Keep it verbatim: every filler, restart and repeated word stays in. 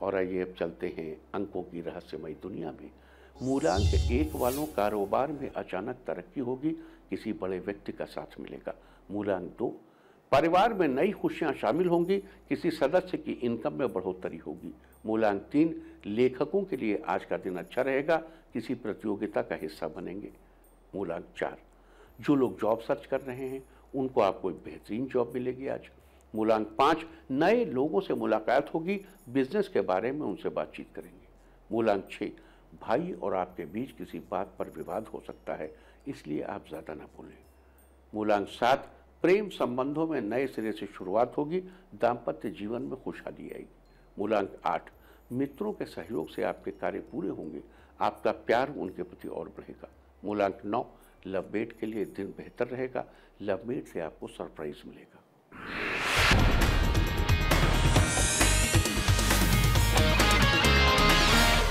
और आइए अब चलते हैं अंकों की रहस्यमयी दुनिया में। मूलांक एक वालों कारोबार में अचानक तरक्की होगी, किसी बड़े व्यक्ति का साथ मिलेगा। मूलांक दो, परिवार में नई खुशियां शामिल होंगी, किसी सदस्य की इनकम में बढ़ोतरी होगी। मूलांक तीन, लेखकों के लिए आज का दिन अच्छा रहेगा, किसी प्रतियोगिता का हिस्सा बनेंगे। मूलांक चार, जो लोग जॉब सर्च कर रहे हैं उनको आपको एक बेहतरीन जॉब मिलेगी आज। मूलांक पाँच, नए लोगों से मुलाकात होगी, बिजनेस के बारे में उनसे बातचीत करेंगे। मूलांक छः, भाई और आपके बीच किसी बात पर विवाद हो सकता है, इसलिए आप ज़्यादा ना बोलें। मूलांक सात, प्रेम संबंधों में नए सिरे से शुरुआत होगी, दाम्पत्य जीवन में खुशहाली आएगी। मूलांक आठ, मित्रों के सहयोग से आपके कार्य पूरे होंगे, आपका प्यार उनके प्रति और बढ़ेगा। मूलांक नौ, लवमेट के लिए दिन बेहतर रहेगा, लवमेट से आपको सरप्राइज मिलेगा।